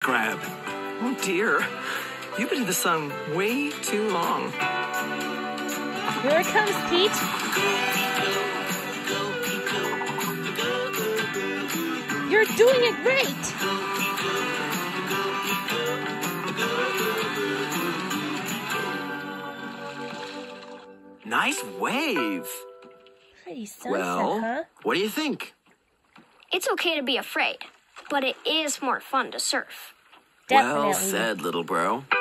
crab. Oh, dear. You've been in the sun way too long. Here it comes, Pete. You're doing it right. Nice wave. Pretty sunset, Well, huh? what do you think? It's okay to be afraid, but it is more fun to surf. Definitely. Well said, little bro.